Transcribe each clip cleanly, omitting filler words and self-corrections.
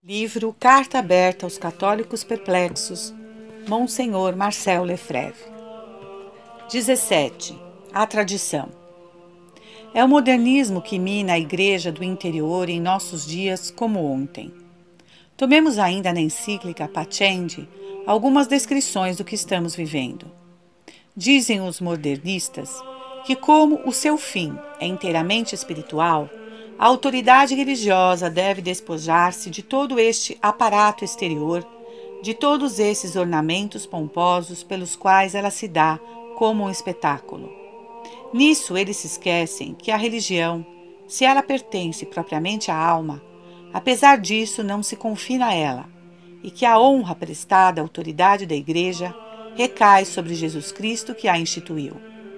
Livro Carta Aberta aos Católicos Perplexos, Monsenhor Marcel Lefebvre. 17. A tradição. É o modernismo que mina a Igreja do interior em nossos dias como ontem. Tomemos ainda na encíclica Pacendi algumas descrições do que estamos vivendo. Dizem os modernistas que, como o seu fim é inteiramente espiritual, a autoridade religiosa deve despojar-se de todo este aparato exterior, de todos esses ornamentos pomposos pelos quais ela se dá como um espetáculo. Nisso eles se esquecem que a religião, se ela pertence propriamente à alma, apesar disso não se confina a ela, e que a honra prestada à autoridade da Igreja recai sobre Jesus Cristo que a instituiu.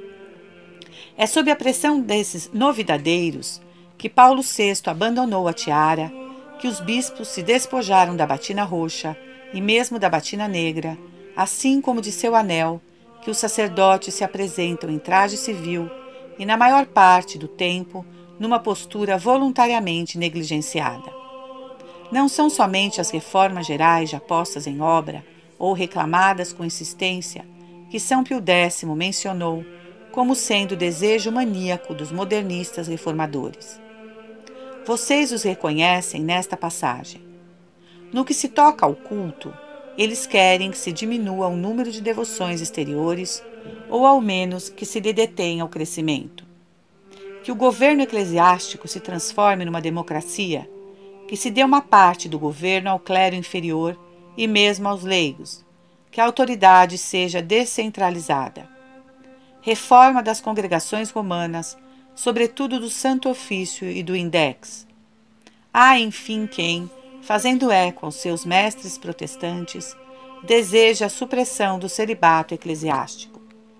É sob a pressão desses novidadeiros que Paulo VI abandonou a tiara, que os bispos se despojaram da batina roxa e mesmo da batina negra, assim como de seu anel, que os sacerdotes se apresentam em traje civil e, na maior parte do tempo, numa postura voluntariamente negligenciada. Não são somente as reformas gerais já postas em obra ou reclamadas com insistência que São Pio X mencionou como sendo o desejo maníaco dos modernistas reformadores. Vocês os reconhecem nesta passagem. No que se toca ao culto, eles querem que se diminua o número de devoções exteriores ou ao menos que se lhe detenha o crescimento. Que o governo eclesiástico se transforme numa democracia, que se dê uma parte do governo ao clero inferior e mesmo aos leigos, que a autoridade seja descentralizada. Reforma das congregações romanas, sobretudo do Santo Ofício e do Index. Há, enfim, quem, fazendo eco aos seus mestres protestantes, deseja a supressão do celibato eclesiástico.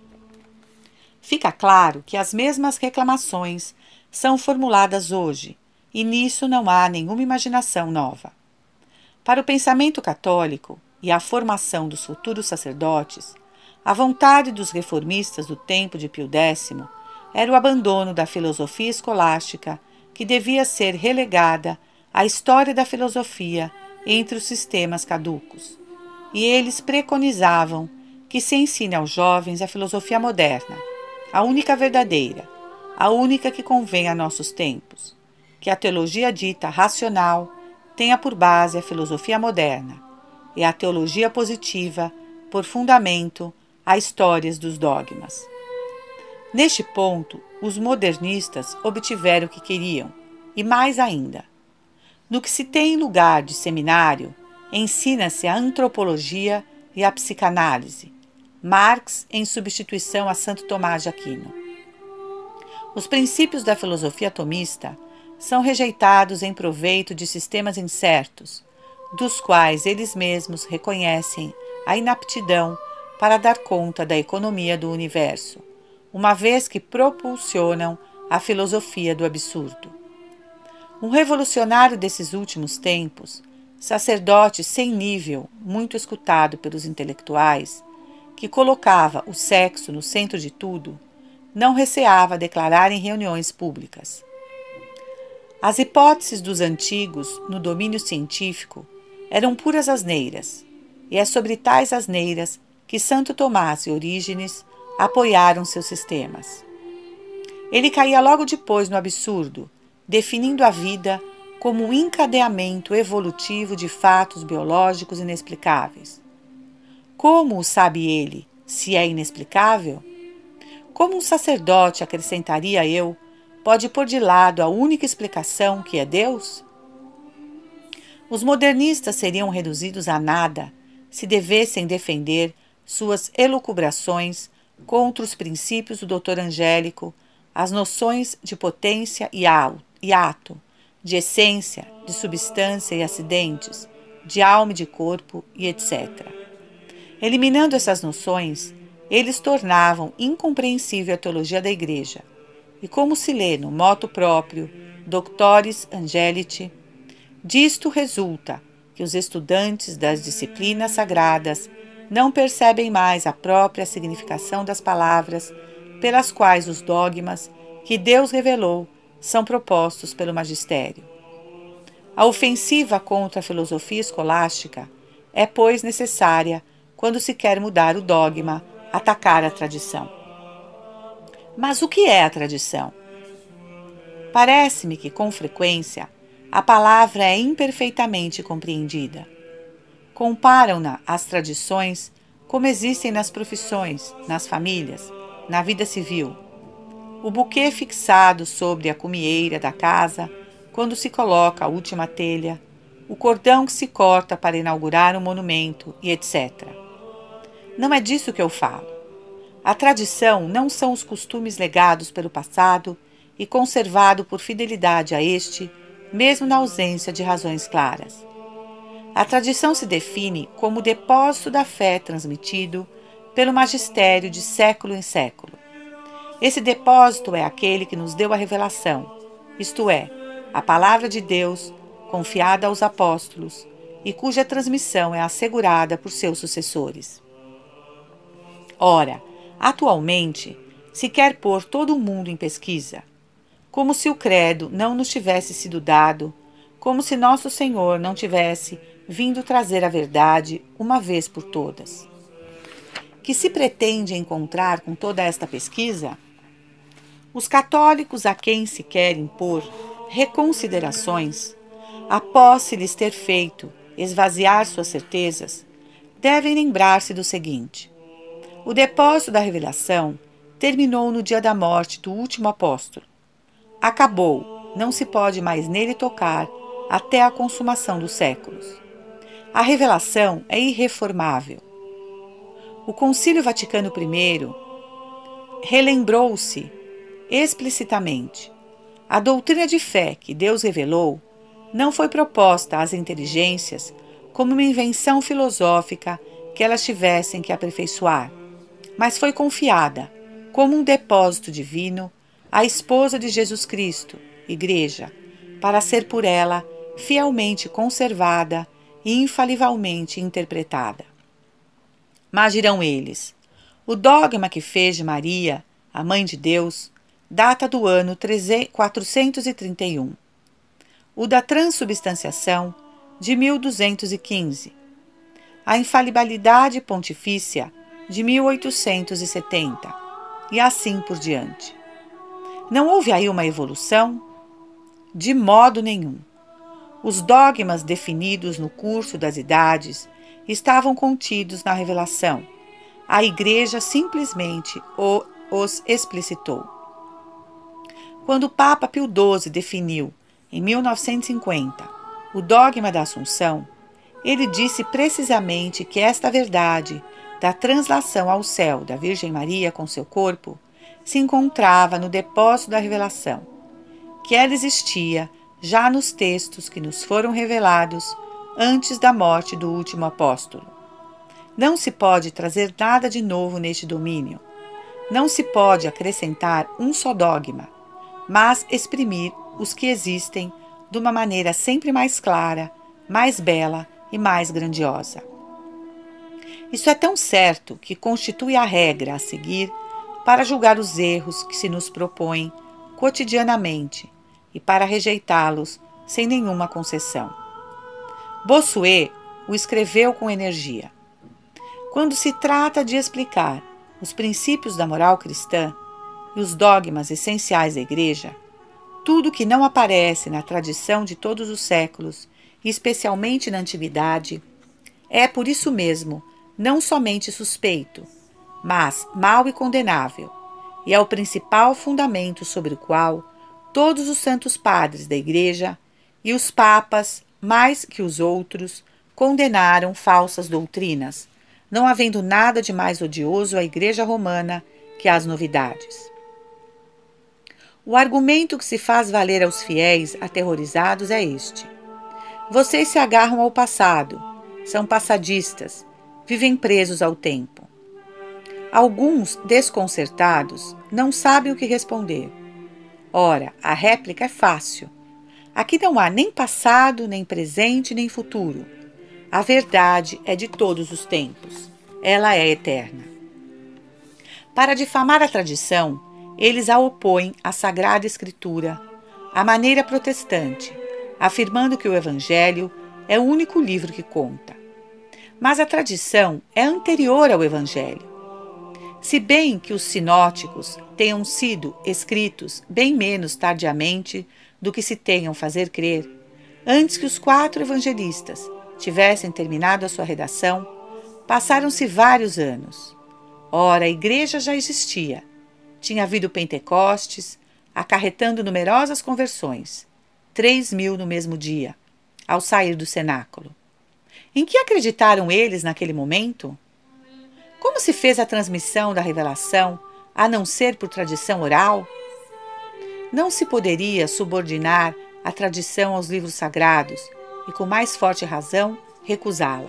Fica claro que as mesmas reclamações são formuladas hoje, e nisso não há nenhuma imaginação nova. Para o pensamento católico e a formação dos futuros sacerdotes, a vontade dos reformistas do tempo de Pio X era o abandono da filosofia escolástica, que devia ser relegada à história da filosofia entre os sistemas caducos. E eles preconizavam que se ensine aos jovens a filosofia moderna, a única verdadeira, a única que convém a nossos tempos, que a teologia dita racional tenha por base a filosofia moderna, e a teologia positiva por fundamento a histórias dos dogmas. Neste ponto, os modernistas obtiveram o que queriam, e mais ainda. No que se tem lugar de seminário, ensina-se a antropologia e a psicanálise, Marx em substituição a Santo Tomás de Aquino. Os princípios da filosofia tomista são rejeitados em proveito de sistemas incertos, dos quais eles mesmos reconhecem a inaptidão para dar conta da economia do universo, uma vez que propulsionam a filosofia do absurdo. Um revolucionário desses últimos tempos, sacerdote sem nível, muito escutado pelos intelectuais, que colocava o sexo no centro de tudo, não receava declarar em reuniões públicas: as hipóteses dos antigos no domínio científico eram puras asneiras, e é sobre tais asneiras que Santo Tomás e Orígenes apoiaram seus sistemas. Ele caía logo depois no absurdo, definindo a vida como um encadeamento evolutivo de fatos biológicos inexplicáveis. Como o sabe ele, se é inexplicável? Como um sacerdote, acrescentaria eu, pode pôr de lado a única explicação que é Deus? Os modernistas seriam reduzidos a nada se devessem defender suas elucubrações contra os princípios do doutor Angélico, as noções de potência e ato, de essência, de substância e acidentes, de alma e de corpo e etc. Eliminando essas noções, eles tornavam incompreensível a teologia da Igreja. E como se lê no motu próprio Doctoris Angelici, disto resulta que os estudantes das disciplinas sagradas não percebem mais a própria significação das palavras pelas quais os dogmas que Deus revelou são propostos pelo magistério. A ofensiva contra a filosofia escolástica é, pois, necessária quando se quer mudar o dogma, atacar a tradição. Mas o que é a tradição? Parece-me que, com frequência, a palavra é imperfeitamente compreendida. Comparam-na às tradições como existem nas profissões, nas famílias, na vida civil. O buquê fixado sobre a cumieira da casa quando se coloca a última telha, o cordão que se corta para inaugurar um monumento e etc. Não é disso que eu falo. A tradição não são os costumes legados pelo passado e conservado por fidelidade a este, mesmo na ausência de razões claras. A tradição se define como o depósito da fé transmitido pelo magistério de século em século. Esse depósito é aquele que nos deu a revelação, isto é, a palavra de Deus, confiada aos apóstolos, e cuja transmissão é assegurada por seus sucessores. Ora, atualmente, se quer pôr todo o mundo em pesquisa, como se o credo não nos tivesse sido dado, como se nosso Senhor não tivesse vindo trazer a verdade uma vez por todas. Que se pretende encontrar com toda esta pesquisa? Os católicos a quem se quer impor reconsiderações, após se lhes ter feito esvaziar suas certezas, devem lembrar-se do seguinte: o depósito da revelação terminou no dia da morte do último apóstolo. Acabou, não se pode mais nele tocar até a consumação dos séculos. A revelação é irreformável. O Concílio Vaticano I relembrou-se explicitamente: a doutrina de fé que Deus revelou não foi proposta às inteligências como uma invenção filosófica que elas tivessem que aperfeiçoar, mas foi confiada, como um depósito divino, à esposa de Jesus Cristo, Igreja, para ser por ela fielmente conservada e infalivelmente interpretada. Mas dirão eles: o dogma que fez de Maria, a Mãe de Deus, data do ano 431. O da transubstanciação, de 1215. A infalibilidade pontifícia, de 1870. E assim por diante. Não houve aí uma evolução? De modo nenhum. Os dogmas definidos no curso das idades estavam contidos na revelação. A Igreja simplesmente os explicitou. Quando o Papa Pio XII definiu, em 1950, o dogma da Assunção, ele disse precisamente que esta verdade da translação ao céu da Virgem Maria com seu corpo se encontrava no depósito da revelação, que ela existia já nos textos que nos foram revelados antes da morte do último apóstolo. Não se pode trazer nada de novo neste domínio. Não se pode acrescentar um só dogma, mas exprimir os que existem de uma maneira sempre mais clara, mais bela e mais grandiosa. Isso é tão certo que constitui a regra a seguir para julgar os erros que se nos propõem cotidianamente e para rejeitá-los sem nenhuma concessão. Bossuet o escreveu com energia. Quando se trata de explicar os princípios da moral cristã e os dogmas essenciais da Igreja, tudo que não aparece na tradição de todos os séculos, e especialmente na Antiguidade, é por isso mesmo não somente suspeito, mas mau e condenável, e é o principal fundamento sobre o qual todos os santos padres da Igreja e os papas, mais que os outros, condenaram falsas doutrinas, não havendo nada de mais odioso à Igreja Romana que as novidades. O argumento que se faz valer aos fiéis aterrorizados é este: vocês se agarram ao passado, são passadistas, vivem presos ao tempo. Alguns, desconcertados, não sabem o que responder. Ora, a réplica é fácil. Aqui não há nem passado, nem presente, nem futuro. A verdade é de todos os tempos. Ela é eterna. Para difamar a tradição, eles a opõem à Sagrada Escritura, à maneira protestante, afirmando que o Evangelho é o único livro que conta. Mas a tradição é anterior ao Evangelho. Se bem que os sinóticos tenham sido escritos bem menos tardiamente do que se tenham fazer crer, antes que os 4 evangelistas tivessem terminado a sua redação, passaram-se vários anos. Ora, a igreja já existia. Tinha havido Pentecostes, acarretando numerosas conversões, 3.000 no mesmo dia, ao sair do cenáculo. Em que acreditaram eles naquele momento? Como se fez a transmissão da revelação, a não ser por tradição oral? Não se poderia subordinar a tradição aos livros sagrados e, com mais forte razão, recusá-la.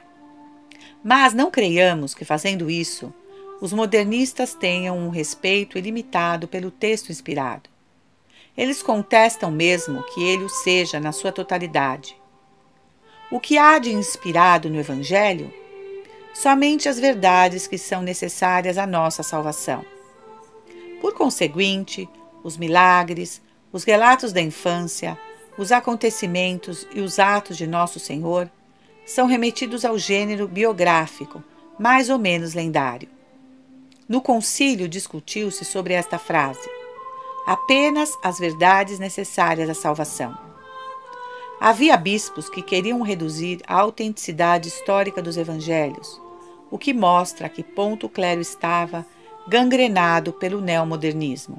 Mas não creiamos que, fazendo isso, os modernistas tenham um respeito ilimitado pelo texto inspirado. Eles contestam mesmo que ele o seja na sua totalidade. O que há de inspirado no Evangelho? Somente as verdades que são necessárias à nossa salvação. Por conseguinte, os milagres, os relatos da infância, os acontecimentos e os atos de Nosso Senhor são remetidos ao gênero biográfico, mais ou menos lendário. No concílio discutiu-se sobre esta frase: apenas as verdades necessárias à salvação. Havia bispos que queriam reduzir a autenticidade histórica dos evangelhos, o que mostra a que ponto o clero estava gangrenado pelo neomodernismo.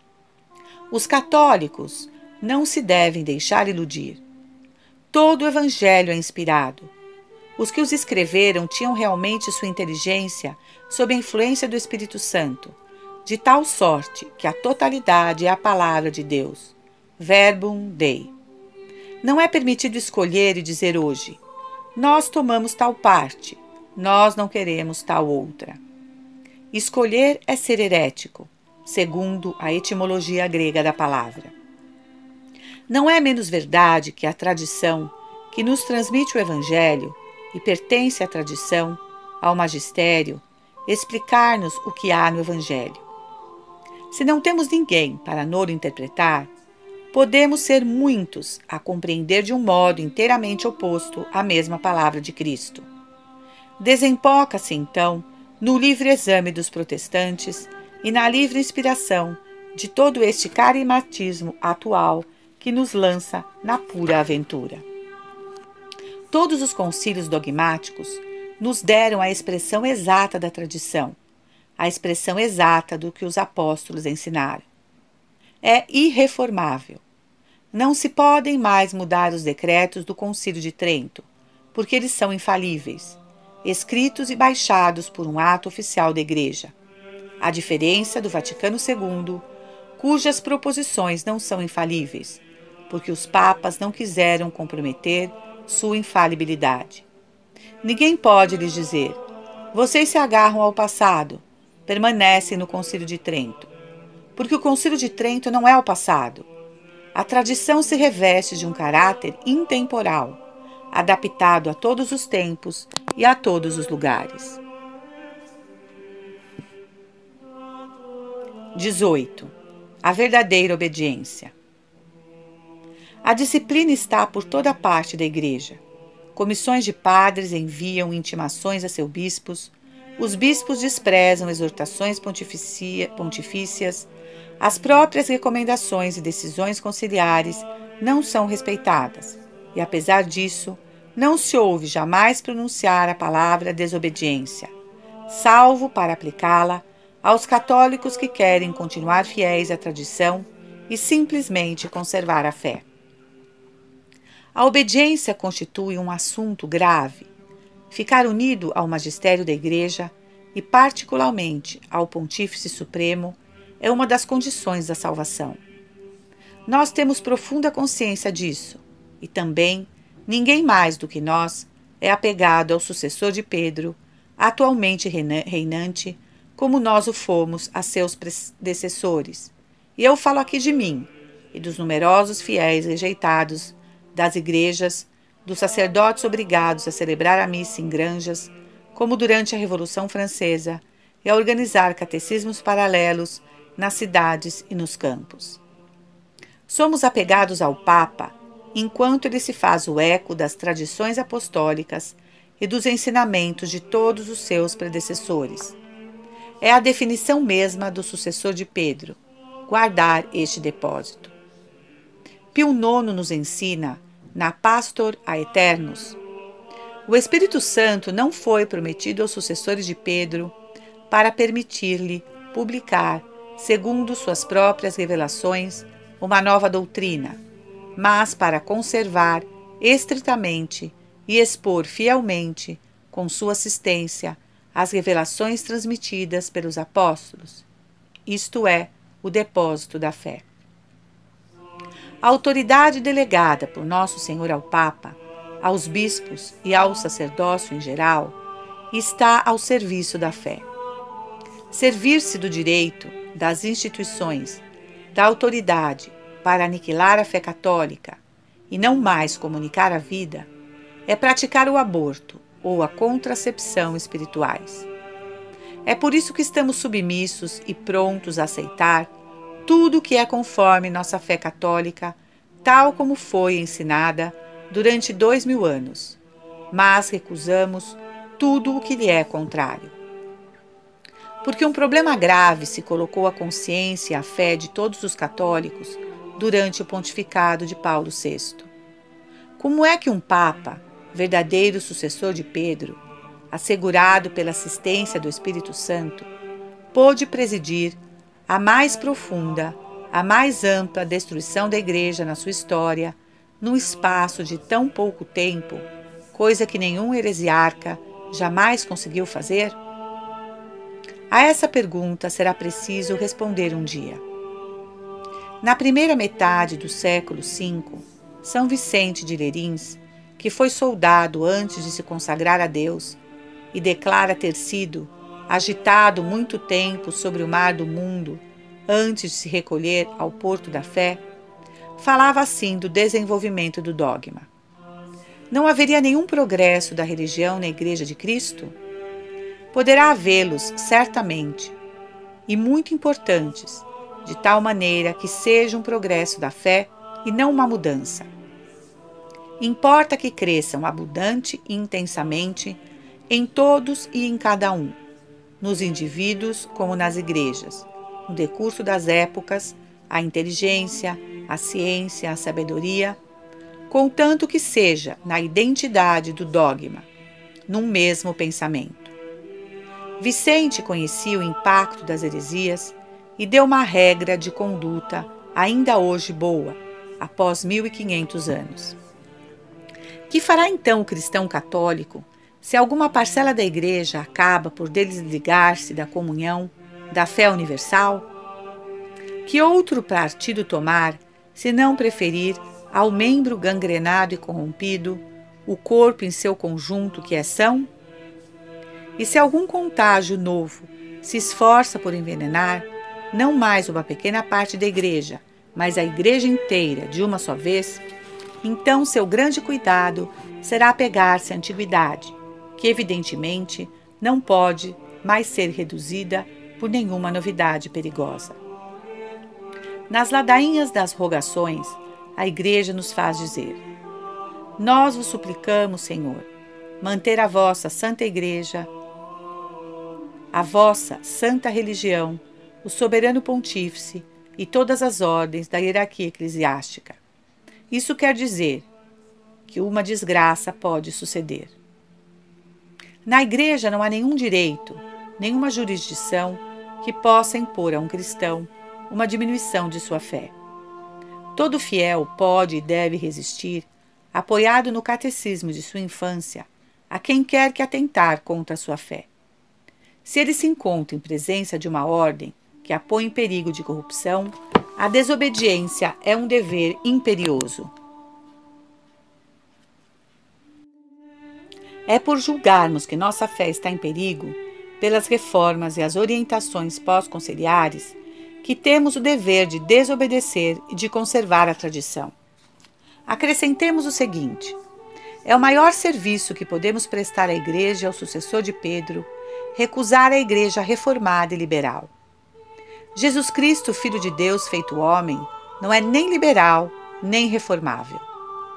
Os católicos não se devem deixar iludir. Todo o evangelho é inspirado. Os que os escreveram tinham realmente sua inteligência sob a influência do Espírito Santo, de tal sorte que a totalidade é a palavra de Deus, verbum Dei. Não é permitido escolher e dizer hoje: nós tomamos tal parte, nós não queremos tal outra. Escolher é ser herético, segundo a etimologia grega da palavra. Não é menos verdade que a tradição, que nos transmite o Evangelho e pertence à tradição, ao magistério, explicar-nos o que há no Evangelho. Se não temos ninguém para no-lo interpretar, podemos ser muitos a compreender de um modo inteiramente oposto a mesma palavra de Cristo. Desemboca-se, então, no livre exame dos protestantes e na livre inspiração de todo este carematismo atual que nos lança na pura aventura. Todos os concílios dogmáticos nos deram a expressão exata da tradição, a expressão exata do que os apóstolos ensinaram. É irreformável. Não se podem mais mudar os decretos do Concílio de Trento, porque eles são infalíveis, escritos e baixados por um ato oficial da Igreja, à diferença do Vaticano II, cujas proposições não são infalíveis, porque os papas não quiseram comprometer sua infalibilidade. Ninguém pode lhes dizer: vocês se agarram ao passado, permanecem no Concílio de Trento, porque o Concílio de Trento não é o passado. A tradição se reveste de um caráter intemporal, adaptado a todos os tempos e a todos os lugares. 18. A verdadeira obediência. A disciplina está por toda parte da Igreja. Comissões de padres enviam intimações a seus bispos, os bispos desprezam exortações pontifícias, as próprias recomendações e decisões conciliares não são respeitadas, e apesar disso, não se ouve jamais pronunciar a palavra desobediência, salvo para aplicá-la aos católicos que querem continuar fiéis à tradição e simplesmente conservar a fé. A obediência constitui um assunto grave. Ficar unido ao magistério da Igreja e, particularmente, ao Pontífice Supremo é uma das condições da salvação. Nós temos profunda consciência disso e também ninguém mais do que nós é apegado ao sucessor de Pedro, atualmente reinante, como nós o fomos a seus predecessores. E eu falo aqui de mim e dos numerosos fiéis rejeitados das igrejas, dos sacerdotes obrigados a celebrar a missa em granjas, como durante a Revolução Francesa, e a organizar catecismos paralelos nas cidades e nos campos. Somos apegados ao Papa enquanto ele se faz o eco das tradições apostólicas e dos ensinamentos de todos os seus predecessores. É a definição mesma do sucessor de Pedro, guardar este depósito. Pio IX nos ensina, na Pastor Aeternus, o Espírito Santo não foi prometido aos sucessores de Pedro para permitir-lhe publicar, segundo suas próprias revelações, uma nova doutrina, mas para conservar estritamente e expor fielmente, com sua assistência, as revelações transmitidas pelos apóstolos, isto é, o depósito da fé. A autoridade delegada por Nosso Senhor ao Papa, aos bispos e ao sacerdócio em geral, está ao serviço da fé. Servir-se do direito, das instituições, da autoridade para aniquilar a fé católica e não mais comunicar a vida, é praticar o aborto ou a contracepção espirituais. É por isso que estamos submissos e prontos a aceitar tudo o que é conforme nossa fé católica, tal como foi ensinada durante 2000 anos, mas recusamos tudo o que lhe é contrário. Porque um problema grave se colocou à consciência e à fé de todos os católicos durante o pontificado de Paulo VI. Como é que um Papa, verdadeiro sucessor de Pedro, assegurado pela assistência do Espírito Santo, pôde presidir a mais profunda, a mais ampla destruição da Igreja na sua história, num espaço de tão pouco tempo, coisa que nenhum heresiarca jamais conseguiu fazer? A essa pergunta será preciso responder um dia. Na primeira metade do século V, São Vicente de Lerins, que foi soldado antes de se consagrar a Deus e declara ter sido agitado muito tempo sobre o mar do mundo antes de se recolher ao porto da fé, falava assim do desenvolvimento do dogma. Não haveria nenhum progresso da religião na Igreja de Cristo? Poderá havê-los, certamente, e muito importantes, de tal maneira que seja um progresso da fé e não uma mudança. Importa que cresçam abundante e intensamente em todos e em cada um, nos indivíduos como nas igrejas, no decurso das épocas, a inteligência, a ciência, a sabedoria, contanto que seja na identidade do dogma, num mesmo pensamento. Vicente conhecia o impacto das heresias e deu uma regra de conduta ainda hoje boa, após 1500 anos. Que fará então o cristão católico se alguma parcela da Igreja acaba por desligar-se da comunhão, da fé universal? Que outro partido tomar, se não preferir ao membro gangrenado e corrompido o corpo em seu conjunto que é são? E se algum contágio novo se esforça por envenenar, não mais uma pequena parte da Igreja, mas a Igreja inteira de uma só vez, então seu grande cuidado será apegar-se à antiguidade, que evidentemente não pode mais ser reduzida por nenhuma novidade perigosa. Nas ladainhas das rogações, a Igreja nos faz dizer: nós vos suplicamos, Senhor, manter a vossa Santa Igreja, a vossa Santa Religião, o soberano Pontífice e todas as ordens da hierarquia eclesiástica. Isso quer dizer que uma desgraça pode suceder. Na Igreja não há nenhum direito, nenhuma jurisdição que possa impor a um cristão uma diminuição de sua fé. Todo fiel pode e deve resistir, apoiado no catecismo de sua infância, a quem quer que atentar contra a sua fé. Se ele se encontra em presença de uma ordem que a põe em perigo de corrupção, a desobediência é um dever imperioso. É por julgarmos que nossa fé está em perigo, pelas reformas e as orientações pós-conciliares, que temos o dever de desobedecer e de conservar a tradição. Acrescentemos o seguinte: é o maior serviço que podemos prestar à Igreja e ao sucessor de Pedro recusar a Igreja reformada e liberal. Jesus Cristo, Filho de Deus feito homem, não é nem liberal nem reformável.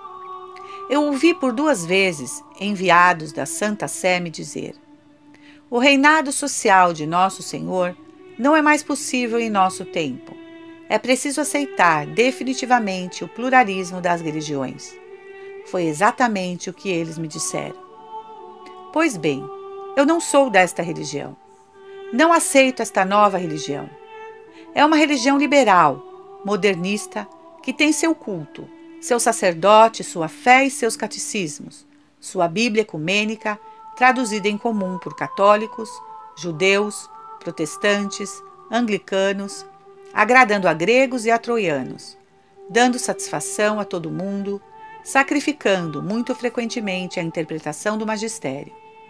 Eu ouvi por 2 vezes enviados da Santa Sé me dizer: o reinado social de Nosso Senhor não é mais possível em nosso tempo. É preciso aceitar definitivamente o pluralismo das religiões. Foi exatamente o que eles me disseram. Pois bem, eu não sou desta religião. Não aceito esta nova religião. É uma religião liberal, modernista, que tem seu culto, seu sacerdote, sua fé e seus catecismos, sua Bíblia ecumênica, traduzida em comum por católicos, judeus, protestantes, anglicanos, agradando a gregos e a troianos, dando satisfação a todo mundo, sacrificando muito frequentemente a interpretação do magistério.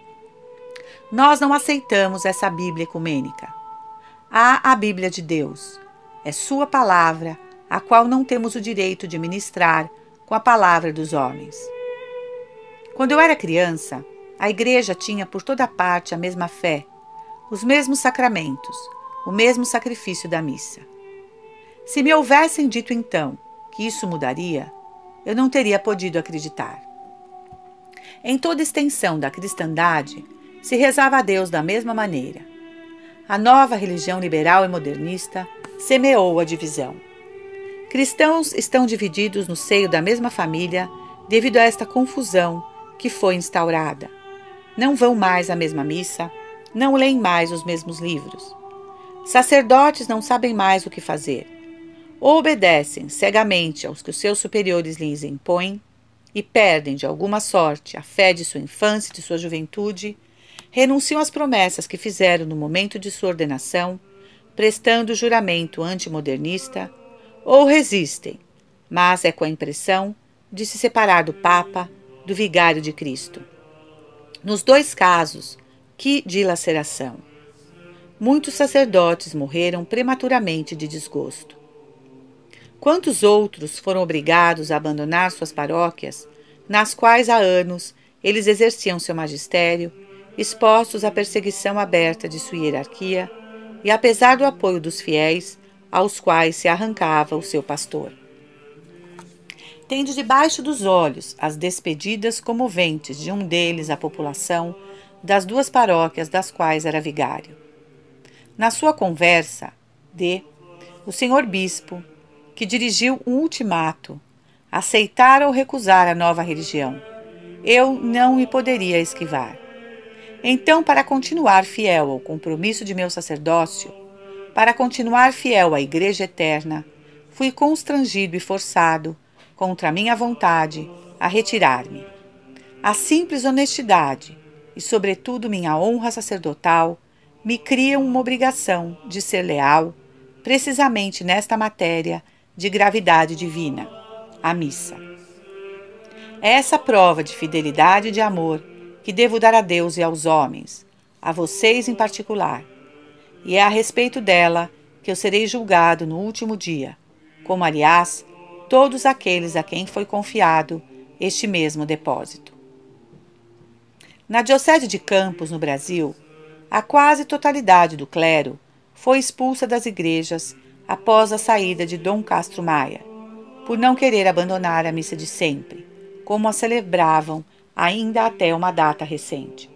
Nós não aceitamos essa Bíblia ecumênica. Há a Bíblia de Deus. É sua palavra, a qual não temos o direito de ministrar com a palavra dos homens. Quando eu era criança, a igreja tinha por toda parte a mesma fé, os mesmos sacramentos, o mesmo sacrifício da missa. Se me houvessem dito então que isso mudaria, eu não teria podido acreditar. Em toda a extensão da cristandade, se rezava a Deus da mesma maneira. A nova religião liberal e modernista semeou a divisão. Cristãos estão divididos no seio da mesma família devido a esta confusão que foi instaurada. Não vão mais à mesma missa, não leem mais os mesmos livros. Sacerdotes não sabem mais o que fazer. Ou obedecem cegamente aos que os seus superiores lhes impõem e perdem de alguma sorte a fé de sua infância e de sua juventude, renunciam às promessas que fizeram no momento de sua ordenação, prestando juramento antimodernista, ou resistem, mas é com a impressão de se separar do Papa, do Vigário de Cristo. Nos 2 casos, que dilaceração! Muitos sacerdotes morreram prematuramente de desgosto. Quantos outros foram obrigados a abandonar suas paróquias, nas quais há anos eles exerciam seu magistério, expostos à perseguição aberta de sua hierarquia e apesar do apoio dos fiéis, aos quais se arrancava o seu pastor. Tendo debaixo dos olhos as despedidas comoventes de um deles à população das 2 paróquias das quais era vigário. Na sua conversa, o senhor bispo, que dirigiu um ultimato, aceitar ou recusar a nova religião, eu não me poderia esquivar. Então, para continuar fiel ao compromisso de meu sacerdócio, para continuar fiel à Igreja Eterna, fui constrangido e forçado, contra a minha vontade, a retirar-me. A simples honestidade e, sobretudo, minha honra sacerdotal me criam uma obrigação de ser leal, precisamente nesta matéria de gravidade divina, a missa. É essa prova de fidelidade e de amor que devo dar a Deus e aos homens, a vocês em particular, e é a respeito dela que eu serei julgado no último dia, como, aliás, todos aqueles a quem foi confiado este mesmo depósito. Na Diocese de Campos, no Brasil, a quase totalidade do clero foi expulsa das igrejas após a saída de Dom Castro Maia, por não querer abandonar a missa de sempre, como a celebravam ainda até uma data recente.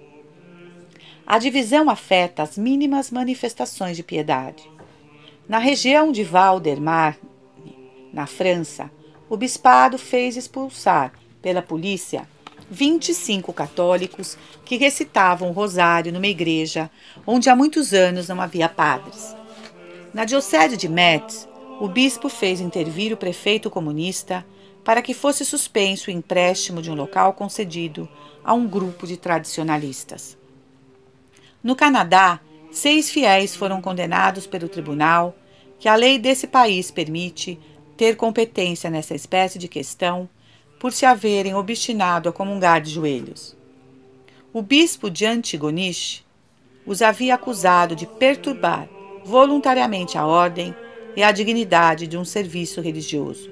A divisão afeta as mínimas manifestações de piedade. Na região de Val-de-Marne, na França, o bispado fez expulsar pela polícia 25 católicos que recitavam o rosário numa igreja onde há muitos anos não havia padres. Na diocese de Metz, o bispo fez intervir o prefeito comunista para que fosse suspenso o empréstimo de um local concedido a um grupo de tradicionalistas. No Canadá, 6 fiéis foram condenados pelo tribunal, que a lei desse país permite ter competência nessa espécie de questão, por se haverem obstinado a comungar de joelhos. O bispo de Antigonish os havia acusado de perturbar voluntariamente a ordem e a dignidade de um serviço religioso.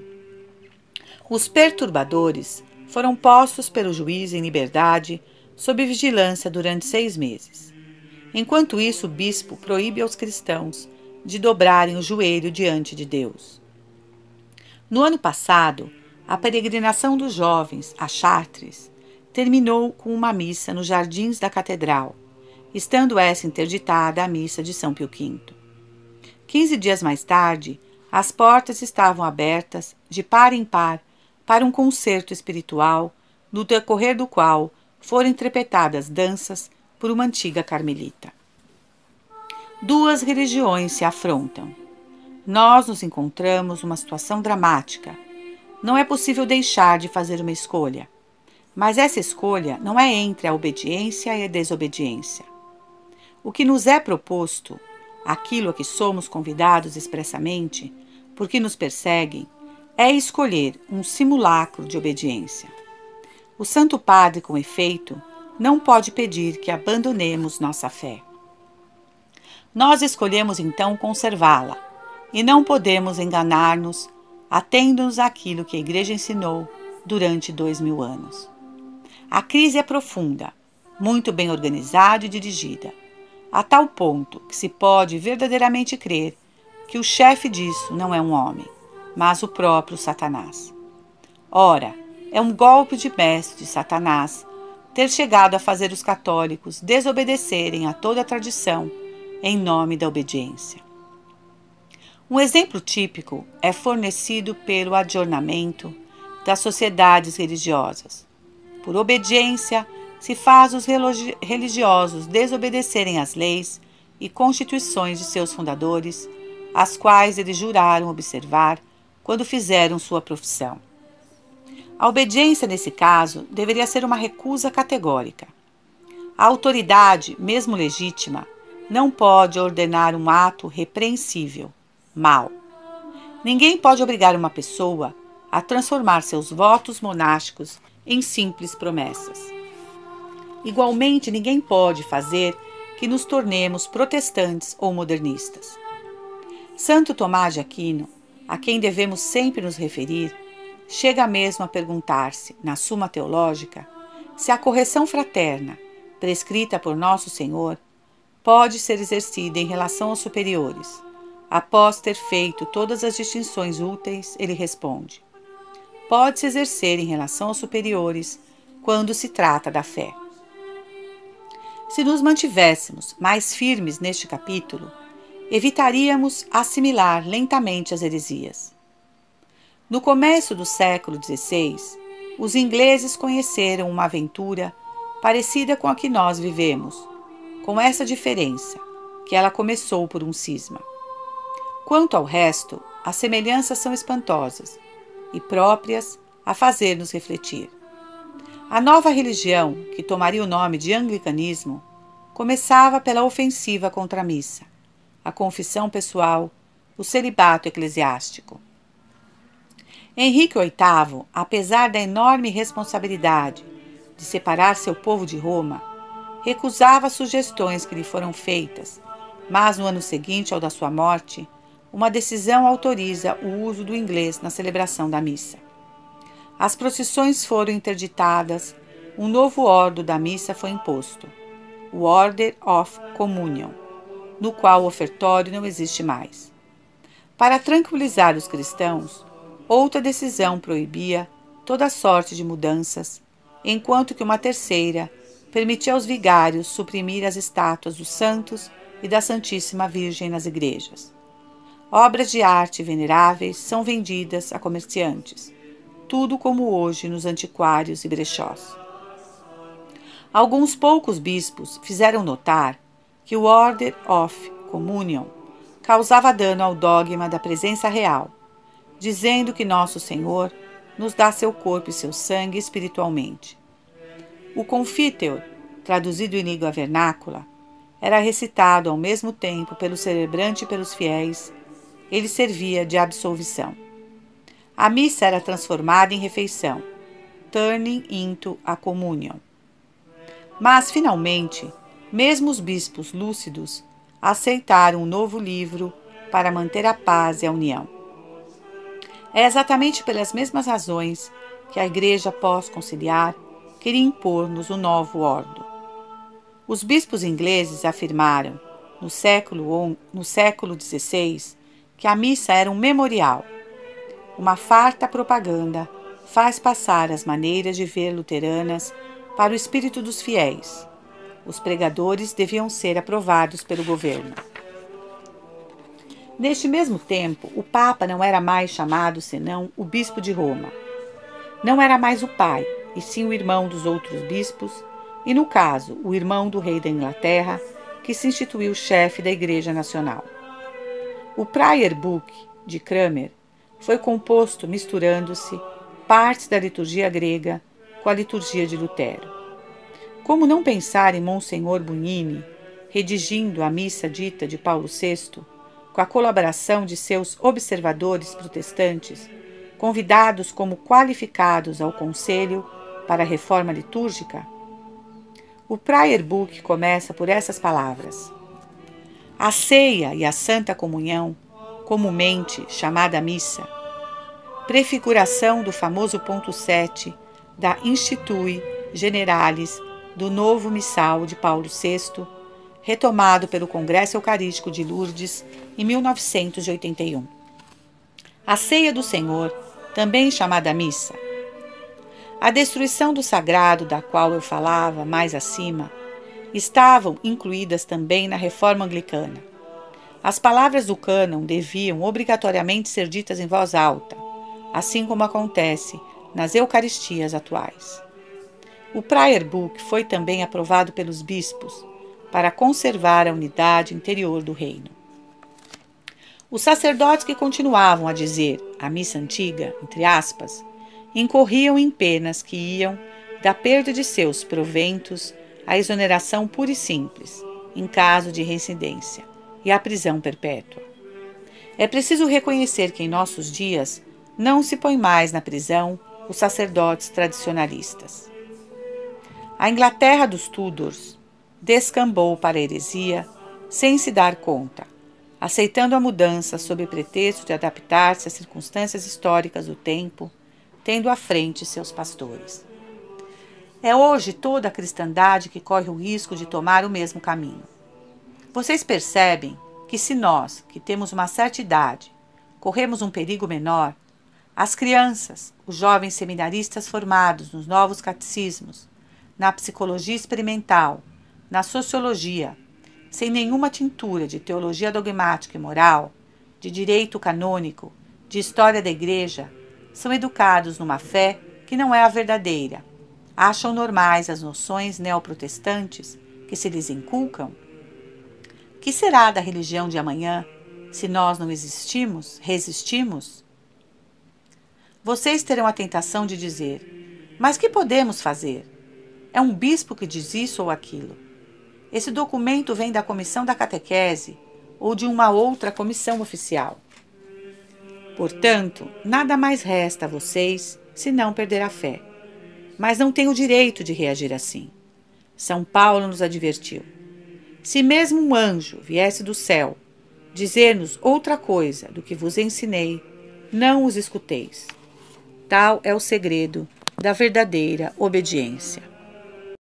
Os perturbadores foram postos pelo juiz em liberdade sob vigilância durante 6 meses. Enquanto isso, o bispo proíbe aos cristãos de dobrarem o joelho diante de Deus. No ano passado, A peregrinação dos jovens a Chartres terminou com uma missa nos jardins da catedral, estando essa interditada a missa de São Pio V. 15 dias mais tarde, as portas estavam abertas, de par em par, para um concerto espiritual, no decorrer do qual foram interpretadas danças por uma antiga carmelita. Duas religiões se afrontam. Nós nos encontramos numa situação dramática. Não é possível deixar de fazer uma escolha. Mas essa escolha não é entre a obediência e a desobediência. O que nos é proposto, aquilo a que somos convidados expressamente, porque nos perseguem, é escolher um simulacro de obediência. O Santo Padre, com efeito, não pode pedir que abandonemos nossa fé. Nós escolhemos então conservá-la, e não podemos enganar-nos, atendo-nos àquilo que a Igreja ensinou durante 2000 anos. A crise é profunda, muito bem organizada e dirigida, a tal ponto que se pode verdadeiramente crer que o chefe disso não é um homem, mas o próprio Satanás. Ora, é um golpe de mestre de Satanás ter chegado a fazer os católicos desobedecerem a toda a tradição em nome da obediência. Um exemplo típico é fornecido pelo adjornamento das sociedades religiosas. Por obediência, se faz os religiosos desobedecerem às leis e constituições de seus fundadores, as quais eles juraram observar quando fizeram sua profissão. A obediência, nesse caso, deveria ser uma recusa categórica. A autoridade, mesmo legítima, não pode ordenar um ato repreensível, mau. Ninguém pode obrigar uma pessoa a transformar seus votos monásticos em simples promessas. Igualmente, ninguém pode fazer que nos tornemos protestantes ou modernistas. Santo Tomás de Aquino, a quem devemos sempre nos referir, chega mesmo a perguntar-se, na Suma Teológica, se a correção fraterna, prescrita por Nosso Senhor, pode ser exercida em relação aos superiores. Após ter feito todas as distinções úteis, ele responde: pode-se exercer em relação aos superiores quando se trata da fé. Se nos mantivéssemos mais firmes neste capítulo, evitaríamos assimilar lentamente as heresias. No começo do século XVI, os ingleses conheceram uma aventura parecida com a que nós vivemos, com essa diferença, que ela começou por um cisma. Quanto ao resto, as semelhanças são espantosas e próprias a fazer-nos refletir. A nova religião, que tomaria o nome de anglicanismo, começava pela ofensiva contra a missa, a confissão pessoal, o celibato eclesiástico. Henrique VIII, apesar da enorme responsabilidade de separar seu povo de Roma, recusava as sugestões que lhe foram feitas, mas no ano seguinte ao da sua morte, uma decisão autoriza o uso do inglês na celebração da missa. As procissões foram interditadas, um novo ordo da missa foi imposto, o Order of Communion, no qual o ofertório não existe mais. Para tranquilizar os cristãos, outra decisão proibia toda sorte de mudanças, enquanto que uma terceira permitia aos vigários suprimir as estátuas dos santos e da Santíssima Virgem nas igrejas. Obras de arte veneráveis são vendidas a comerciantes, tudo como hoje nos antiquários e brechós. Alguns poucos bispos fizeram notar que o Order of Communion causava dano ao dogma da presença real, dizendo que Nosso Senhor nos dá seu corpo e seu sangue espiritualmente. O Confiteor, traduzido em língua vernácula, era recitado ao mesmo tempo pelo celebrante e pelos fiéis. Ele servia de absolvição. A missa era transformada em refeição, turning into a communion. Mas, finalmente, mesmo os bispos lúcidos aceitaram um novo livro para manter a paz e a união. É exatamente pelas mesmas razões que a Igreja pós-conciliar queria impor-nos o novo ordo. Os bispos ingleses afirmaram, no século XVI, que a missa era um memorial, uma farta propaganda faz passar as maneiras de ver luteranas para o espírito dos fiéis. Os pregadores deviam ser aprovados pelo governo. Neste mesmo tempo, o Papa não era mais chamado senão o Bispo de Roma. Não era mais o pai, e sim o irmão dos outros bispos, e no caso, o irmão do rei da Inglaterra, que se instituiu chefe da Igreja Nacional. O Prayer Book de Cranmer foi composto misturando-se partes da liturgia grega com a liturgia de Lutero. Como não pensar em Monsenhor Bugnini, redigindo a missa dita de Paulo VI, com a colaboração de seus observadores protestantes, convidados como qualificados ao Conselho para a Reforma Litúrgica? O Prayer Book começa por essas palavras: a ceia e a Santa Comunhão, comumente chamada missa, prefiguração do famoso ponto 7 da Institui Generalis do novo missal de Paulo VI, retomado pelo Congresso Eucarístico de Lourdes em 1981. A ceia do Senhor, também chamada missa. A destruição do sagrado, da qual eu falava mais acima, estavam incluídas também na Reforma Anglicana. As palavras do cânon deviam obrigatoriamente ser ditas em voz alta, assim como acontece nas Eucaristias atuais. O Prayer Book foi também aprovado pelos bispos para conservar a unidade interior do reino. Os sacerdotes que continuavam a dizer a missa antiga, entre aspas, incorriam em penas que iam da perda de seus proventos à exoneração pura e simples, em caso de reincidência, e à prisão perpétua. É preciso reconhecer que em nossos dias não se põe mais na prisão os sacerdotes tradicionalistas. A Inglaterra dos Tudors descambou para a heresia sem se dar conta, aceitando a mudança sob pretexto de adaptar-se às circunstâncias históricas do tempo, tendo à frente seus pastores. É hoje toda a cristandade que corre o risco de tomar o mesmo caminho. Vocês percebem que se nós, que temos uma certa idade, corremos um perigo menor, as crianças, os jovens seminaristas formados nos novos catecismos, na psicologia experimental, na sociologia, sem nenhuma tintura de teologia dogmática e moral, de direito canônico, de história da igreja, são educados numa fé que não é a verdadeira, acham normais as noções neoprotestantes que se lhes inculcam? Que será da religião de amanhã se nós não resistimos? Vocês terão a tentação de dizer: mas que podemos fazer? É um bispo que diz isso ou aquilo. Esse documento vem da comissão da catequese ou de uma outra comissão oficial. Portanto, nada mais resta a vocês senão perder a fé. Mas não têm o direito de reagir assim. São Paulo nos advertiu: se mesmo um anjo viesse do céu dizer-nos outra coisa do que vos ensinei, não os escuteis. Tal é o segredo da verdadeira obediência.